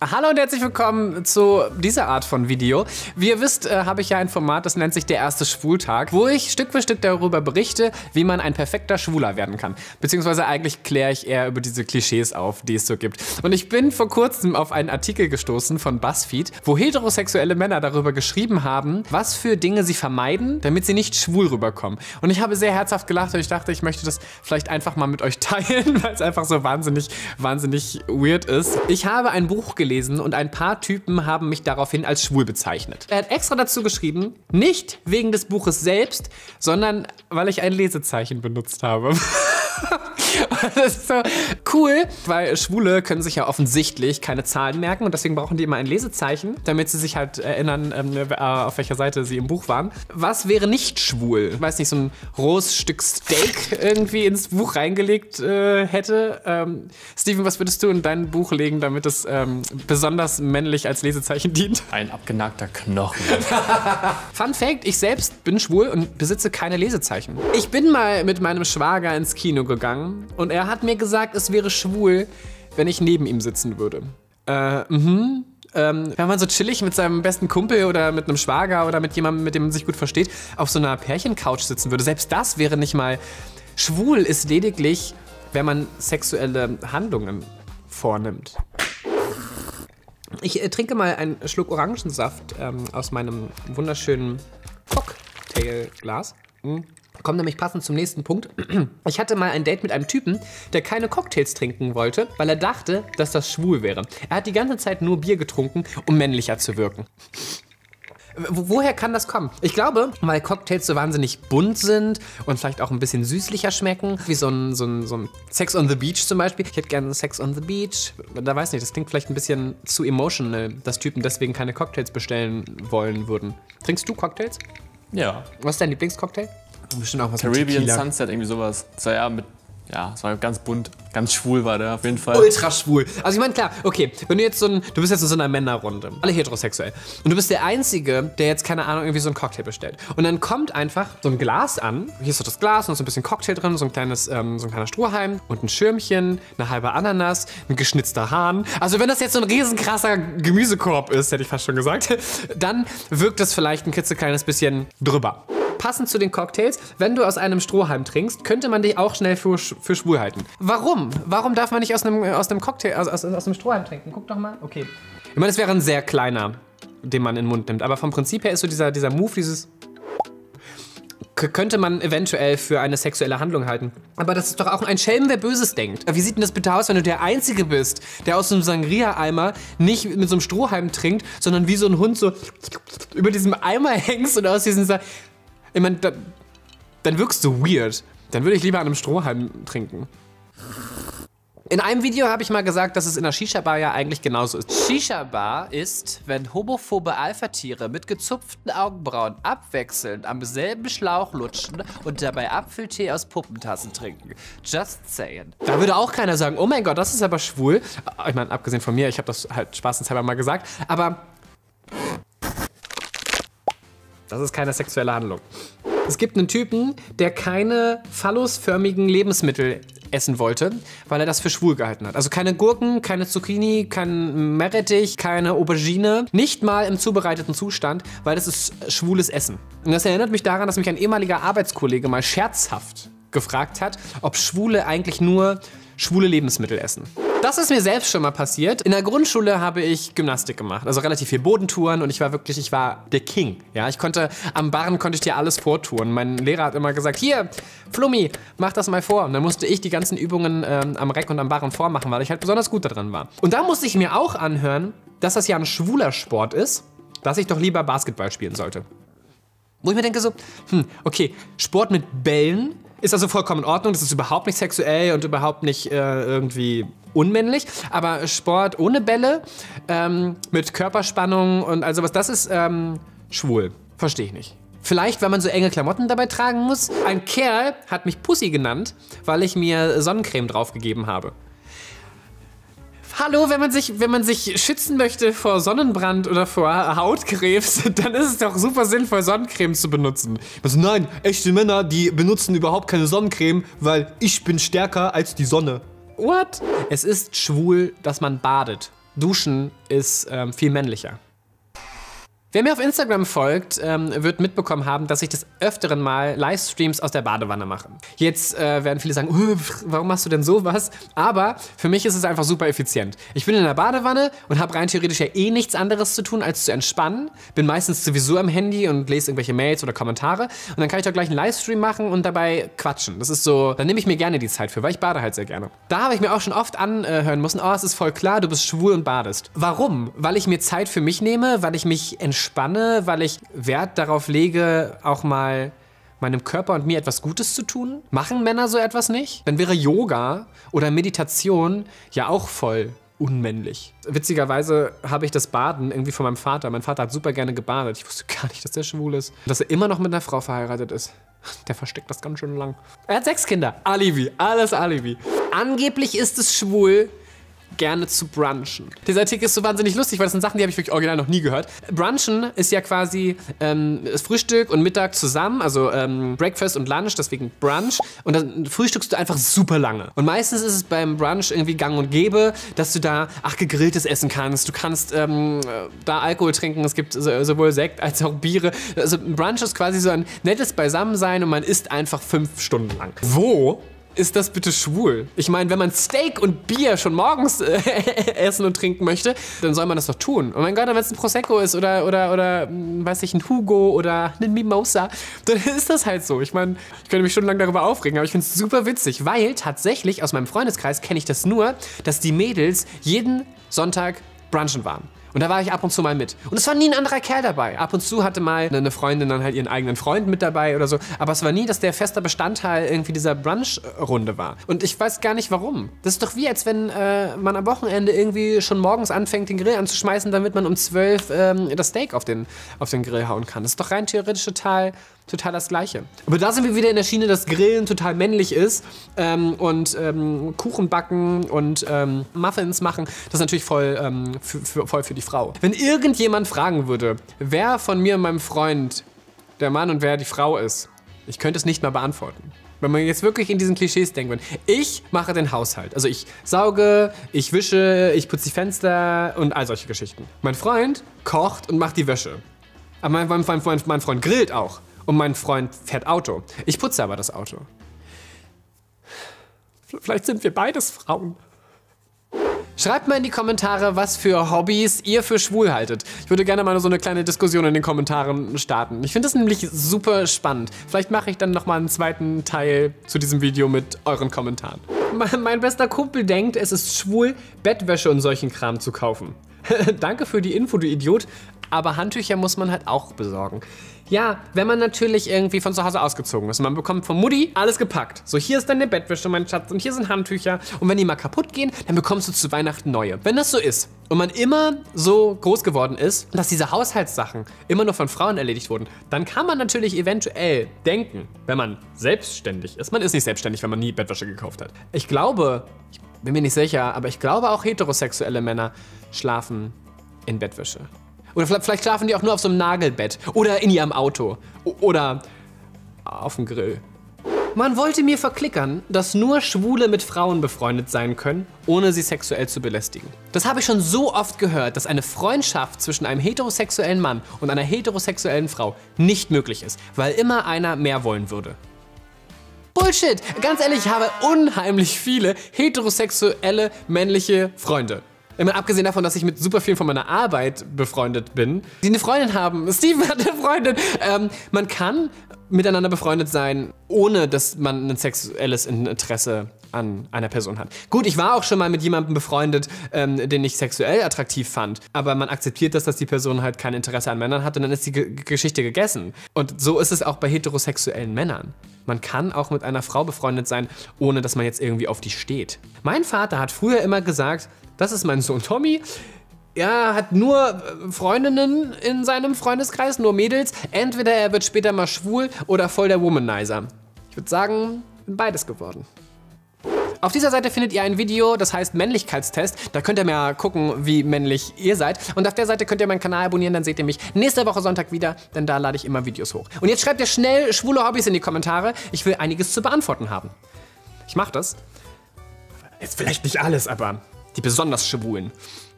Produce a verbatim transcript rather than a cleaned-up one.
Hallo und herzlich willkommen zu dieser Art von Video. Wie ihr wisst, äh, habe ich ja ein Format, das nennt sich der erste Schwultag, wo ich Stück für Stück darüber berichte, wie man ein perfekter Schwuler werden kann. Beziehungsweise eigentlich kläre ich eher über diese Klischees auf, die es so gibt. Und ich bin vor kurzem auf einen Artikel gestoßen von BuzzFeed, wo heterosexuelle Männer darüber geschrieben haben, was für Dinge sie vermeiden, damit sie nicht schwul rüberkommen. Und ich habe sehr herzhaft gelacht und ich dachte, ich möchte das vielleicht einfach mal mit euch teilen, weil es einfach so wahnsinnig, wahnsinnig weird ist. Ich habe ein Buch gelesen, und ein paar Typen haben mich daraufhin als schwul bezeichnet. Er hat extra dazu geschrieben, nicht wegen des Buches selbst, sondern weil ich ein Lesezeichen benutzt habe. Das ist so cool, weil Schwule können sich ja offensichtlich keine Zahlen merken und deswegen brauchen die immer ein Lesezeichen, damit sie sich halt erinnern, ähm, auf welcher Seite sie im Buch waren. Was wäre nicht schwul? Ich weiß nicht, so ein rohes Stück Steak irgendwie ins Buch reingelegt äh, hätte. Ähm, Steven, was würdest du in dein Buch legen, damit es ähm, besonders männlich als Lesezeichen dient? Ein abgenagter Knochen. Fun Fact, ich selbst bin schwul und besitze keine Lesezeichen. Ich bin mal mit meinem Schwager ins Kino gegangen und er hat mir gesagt, es wäre schwul, wenn ich neben ihm sitzen würde. Äh, mhm. Ähm, wenn man so chillig mit seinem besten Kumpel oder mit einem Schwager oder mit jemandem, mit dem man sich gut versteht, auf so einer Pärchencouch sitzen würde. Selbst das wäre nicht mal schwul, ist lediglich, wenn man sexuelle Handlungen vornimmt. Ich äh, trinke mal einen Schluck Orangensaft ähm, aus meinem wunderschönen Cocktailglas. Mhm. Kommt nämlich passend zum nächsten Punkt. Ich hatte mal ein Date mit einem Typen, der keine Cocktails trinken wollte, weil er dachte, dass das schwul wäre. Er hat die ganze Zeit nur Bier getrunken, um männlicher zu wirken. Woher kann das kommen? Ich glaube, weil Cocktails so wahnsinnig bunt sind und vielleicht auch ein bisschen süßlicher schmecken, wie so ein, so ein, so ein Sex on the Beach zum Beispiel. Ich hätte gerne Sex on the Beach. Da weiß nicht, das klingt vielleicht ein bisschen zu emotional, dass Typen deswegen keine Cocktails bestellen wollen würden. Trinkst du Cocktails? Ja. Was ist dein Lieblingscocktail? Bestimmt auch was Caribbean Sunset, irgendwie sowas. Das war ja mit, ja, es war ganz bunt, ganz schwul war der auf jeden Fall. Ultra schwul. Also ich meine, klar, okay, wenn du jetzt so ein, du bist jetzt in so einer Männerrunde, alle heterosexuell, und du bist der Einzige, der jetzt, keine Ahnung, irgendwie so einen Cocktail bestellt. Und dann kommt einfach so ein Glas an, hier ist so das Glas und so ein bisschen Cocktail drin, so ein kleines, ähm, so ein kleiner Strohhalm und ein Schirmchen, eine halbe Ananas, ein geschnitzter Hahn. Also wenn das jetzt so ein riesenkrasser Gemüsekorb ist, hätte ich fast schon gesagt, dann wirkt das vielleicht ein klitzekleines bisschen drüber. Passend zu den Cocktails, wenn du aus einem Strohhalm trinkst, könnte man dich auch schnell für, für schwul halten. Warum? Warum darf man nicht aus einem, aus einem Cocktail, aus, aus, aus einem Strohhalm trinken? Guck doch mal. Okay. Ich meine, es wäre ein sehr kleiner, den man in den Mund nimmt. Aber vom Prinzip her ist so dieser, dieser Move, dieses... könnte man eventuell für eine sexuelle Handlung halten. Aber das ist doch auch ein Schelm, wer Böses denkt. Wie sieht denn das bitte aus, wenn du der Einzige bist, der aus so einem Sangria-Eimer nicht mit so einem Strohhalm trinkt, sondern wie so ein Hund so über diesem Eimer hängst und aus diesem... Sa Ich meine, da, dann wirkst du weird. Dann würde ich lieber an einem Strohhalm trinken. In einem Video habe ich mal gesagt, dass es in der Shisha-Bar ja eigentlich genauso ist. Shisha-Bar ist, wenn homophobe Alpha-Tiere mit gezupften Augenbrauen abwechselnd am selben Schlauch lutschen und dabei Apfeltee aus Puppentassen trinken. Just saying. Da würde auch keiner sagen, oh mein Gott, das ist aber schwul. Ich meine, abgesehen von mir, ich habe das halt spaßenshalber mal gesagt, aber... das ist keine sexuelle Handlung. Es gibt einen Typen, der keine phallusförmigen Lebensmittel essen wollte, weil er das für schwul gehalten hat. Also keine Gurken, keine Zucchini, kein Meerrettich, keine Aubergine. Nicht mal im zubereiteten Zustand, weil das ist schwules Essen. Und das erinnert mich daran, dass mich ein ehemaliger Arbeitskollege mal scherzhaft gefragt hat, ob Schwule eigentlich nur schwule Lebensmittel essen. Das ist mir selbst schon mal passiert. In der Grundschule habe ich Gymnastik gemacht, also relativ viel Bodentouren und ich war wirklich, ich war der King. Ja, ich konnte, am Barren konnte ich dir alles vortouren. Mein Lehrer hat immer gesagt, hier, Flummi, mach das mal vor. Und dann musste ich die ganzen Übungen ähm, am Reck und am Barren vormachen, weil ich halt besonders gut daran war. Und da musste ich mir auch anhören, dass das ja ein schwuler Sport ist, dass ich doch lieber Basketball spielen sollte. Wo ich mir denke so, hm, okay, Sport mit Bällen ist also vollkommen in Ordnung, das ist überhaupt nicht sexuell und überhaupt nicht äh, irgendwie unmännlich, aber Sport ohne Bälle, ähm, mit Körperspannung und also was, das ist ähm, schwul. Verstehe ich nicht. Vielleicht, weil man so enge Klamotten dabei tragen muss. Ein Kerl hat mich Pussy genannt, weil ich mir Sonnencreme draufgegeben habe. Hallo, wenn man sich, wenn man sich schützen möchte vor Sonnenbrand oder vor Hautkrebs, dann ist es doch super sinnvoll, Sonnencreme zu benutzen. Also nein, echte Männer, die benutzen überhaupt keine Sonnencreme, weil ich bin stärker als die Sonne. What? Es ist schwul, dass man badet. Duschen ist ähm, viel männlicher. Wer mir auf Instagram folgt, ähm, wird mitbekommen haben, dass ich des Öfteren mal Livestreams aus der Badewanne mache. Jetzt äh, werden viele sagen, uh, warum machst du denn sowas? Aber für mich ist es einfach super effizient. Ich bin in der Badewanne und habe rein theoretisch ja eh nichts anderes zu tun, als zu entspannen. Bin meistens sowieso am Handy und lese irgendwelche Mails oder Kommentare. Und dann kann ich doch gleich einen Livestream machen und dabei quatschen. Das ist so, da nehme ich mir gerne die Zeit für, weil ich bade halt sehr gerne. Da habe ich mir auch schon oft anhören müssen, oh, es ist voll klar, du bist schwul und badest. Warum? Weil ich mir Zeit für mich nehme, weil ich mich entspanne. Spanne, weil ich Wert darauf lege, auch mal meinem Körper und mir etwas Gutes zu tun. Machen Männer so etwas nicht? Dann wäre Yoga oder Meditation ja auch voll unmännlich. Witzigerweise habe ich das Baden irgendwie von meinem Vater. Mein Vater hat super gerne gebadet. Ich wusste gar nicht, dass der schwul ist. Dass er immer noch mit einer Frau verheiratet ist. Der versteckt das ganz schön lang. Er hat sechs Kinder. Alibi. Alles Alibi. Angeblich ist es schwul, gerne zu brunchen. Dieser Artikel ist so wahnsinnig lustig, weil das sind Sachen, die habe ich wirklich original noch nie gehört. Brunchen ist ja quasi ähm, das Frühstück und Mittag zusammen, also ähm, Breakfast und Lunch, deswegen Brunch. Und dann frühstückst du einfach super lange. Und meistens ist es beim Brunch irgendwie gang und gäbe, dass du da, ach, gegrilltes essen kannst. Du kannst ähm, da Alkohol trinken, es gibt so, sowohl Sekt als auch Biere. Also Brunch ist quasi so ein nettes Beisammensein und man isst einfach fünf Stunden lang. Wo ist das bitte schwul? Ich meine, wenn man Steak und Bier schon morgens äh, essen und trinken möchte, dann soll man das doch tun. Oh mein Gott, wenn es ein Prosecco ist oder, oder, oder, weiß ich, ein Hugo oder ein Mimosa, dann ist das halt so. Ich meine, ich könnte mich stundenlang darüber aufregen, aber ich finde es super witzig, weil tatsächlich aus meinem Freundeskreis kenne ich das nur, dass die Mädels jeden Sonntag brunchen waren. Und da war ich ab und zu mal mit. Und es war nie ein anderer Kerl dabei. Ab und zu hatte mal eine Freundin dann halt ihren eigenen Freund mit dabei oder so. Aber es war nie, dass der fester Bestandteil irgendwie dieser Brunch-Runde war. Und ich weiß gar nicht, warum. Das ist doch wie, als wenn äh, man am Wochenende irgendwie schon morgens anfängt, den Grill anzuschmeißen, damit man um zwölf ähm, das Steak auf den, auf den Grill hauen kann. Das ist doch rein theoretisch total, total das Gleiche. Aber da sind wir wieder in der Schiene, dass Grillen total männlich ist ähm, und ähm, Kuchen backen und ähm, Muffins machen. Das ist natürlich voll, ähm, für, für, voll für die Frau. Wenn irgendjemand fragen würde, wer von mir und meinem Freund der Mann und wer die Frau ist, ich könnte es nicht mal beantworten. Wenn man jetzt wirklich in diesen Klischees denkt, ich mache den Haushalt. Also ich sauge, ich wische, ich putze die Fenster und all solche Geschichten. Mein Freund kocht und macht die Wäsche. Aber mein, mein, mein, mein Freund grillt auch. Und mein Freund fährt Auto. Ich putze aber das Auto. Vielleicht sind wir beides Frauen. Schreibt mal in die Kommentare, was für Hobbys ihr für schwul haltet. Ich würde gerne mal so eine kleine Diskussion in den Kommentaren starten. Ich finde das nämlich super spannend. Vielleicht mache ich dann noch mal einen zweiten Teil zu diesem Video mit euren Kommentaren. Mein bester Kumpel denkt, es ist schwul, Bettwäsche und solchen Kram zu kaufen. Danke für die Info, du Idiot. Aber Handtücher muss man halt auch besorgen. Ja, wenn man natürlich irgendwie von zu Hause ausgezogen ist und man bekommt von Mutti alles gepackt. So, hier ist deine Bettwäsche, mein Schatz, und hier sind Handtücher. Und wenn die mal kaputt gehen, dann bekommst du zu Weihnachten neue. Wenn das so ist und man immer so groß geworden ist, dass diese Haushaltssachen immer nur von Frauen erledigt wurden, dann kann man natürlich eventuell denken, wenn man selbstständig ist. Man ist nicht selbstständig, wenn man nie Bettwäsche gekauft hat. Ich glaube, ich bin mir nicht sicher, aber ich glaube auch heterosexuelle Männer schlafen in Bettwäsche. Oder vielleicht schlafen die auch nur auf so einem Nagelbett oder in ihrem Auto oder auf dem Grill. Man wollte mir verklickern, dass nur Schwule mit Frauen befreundet sein können, ohne sie sexuell zu belästigen. Das habe ich schon so oft gehört, dass eine Freundschaft zwischen einem heterosexuellen Mann und einer heterosexuellen Frau nicht möglich ist, weil immer einer mehr wollen würde. Bullshit! Ganz ehrlich, ich habe unheimlich viele heterosexuelle männliche Freunde. Immer abgesehen davon, dass ich mit super vielen von meiner Arbeit befreundet bin, die eine Freundin haben. Steven hat eine Freundin. Ähm, man kann miteinander befreundet sein, ohne dass man ein sexuelles Interesse an einer Person hat. Gut, ich war auch schon mal mit jemandem befreundet, ähm, den ich sexuell attraktiv fand. Aber man akzeptiert das, dass die Person halt kein Interesse an Männern hat und dann ist die G- Geschichte gegessen. Und so ist es auch bei heterosexuellen Männern. Man kann auch mit einer Frau befreundet sein, ohne dass man jetzt irgendwie auf die steht. Mein Vater hat früher immer gesagt, das ist mein Sohn Tommy. Er hat nur Freundinnen in seinem Freundeskreis, nur Mädels. Entweder er wird später mal schwul oder voll der Womanizer. Ich würde sagen, bin beides geworden. Auf dieser Seite findet ihr ein Video, das heißt Männlichkeitstest. Da könnt ihr mal gucken, wie männlich ihr seid. Und auf der Seite könnt ihr meinen Kanal abonnieren, dann seht ihr mich nächste Woche Sonntag wieder, denn da lade ich immer Videos hoch. Und jetzt schreibt ihr schnell schwule Hobbys in die Kommentare. Ich will einiges zu beantworten haben. Ich mach das. Jetzt vielleicht nicht alles, aber die besonders schwulen.